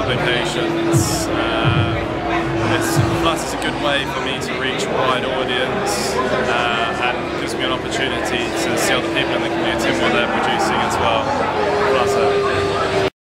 publications. Plus it's a good way for me to reach a wide audience and gives me an opportunity to see other people in the community and what they're producing as well. Plus,